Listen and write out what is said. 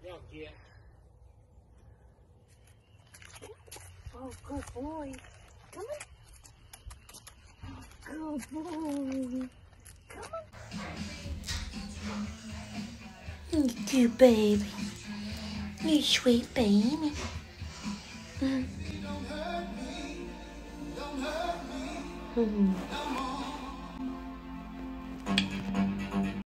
Oh, good boy. Come on. Good boy. Come on. You good baby. You sweet baby. Mm.